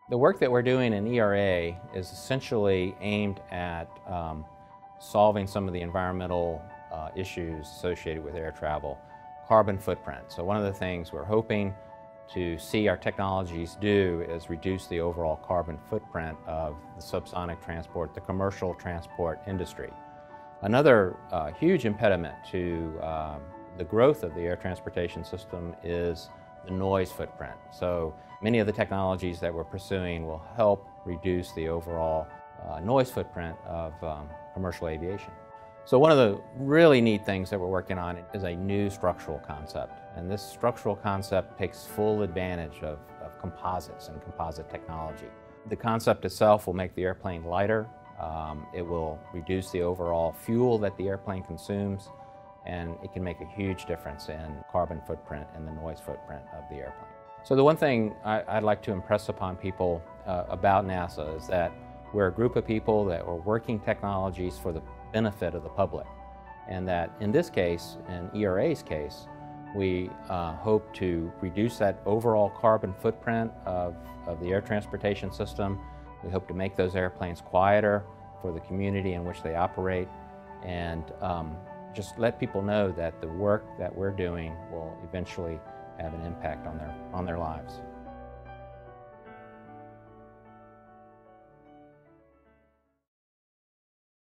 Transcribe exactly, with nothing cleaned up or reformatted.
The work that we're doing in E R A is essentially aimed at um, solving some of the environmental uh, issues associated with air travel, carbon footprint. So one of the things we're hoping to see our technologies do is reduce the overall carbon footprint of the subsonic transport, the commercial transport industry. Another uh, huge impediment to um, the growth of the air transportation system is the noise footprint. So many of the technologies that we're pursuing will help reduce the overall uh, noise footprint of um, commercial aviation. So one of the really neat things that we're working on is a new structural concept. And this structural concept takes full advantage of, of composites and composite technology. The concept itself will make the airplane lighter. Um, it will reduce the overall fuel that the airplane consumes, and it can make a huge difference in carbon footprint and the noise footprint of the airplane. So the one thing I, I'd like to impress upon people uh, about NASA is that we're a group of people that are working technologies for the benefit of the public, and that in this case, in E R A's case, we uh, hope to reduce that overall carbon footprint of, of the air transportation system. We hope to make those airplanes quieter for the community in which they operate, and um, just let people know that the work that we're doing will eventually have an impact on their, on their lives.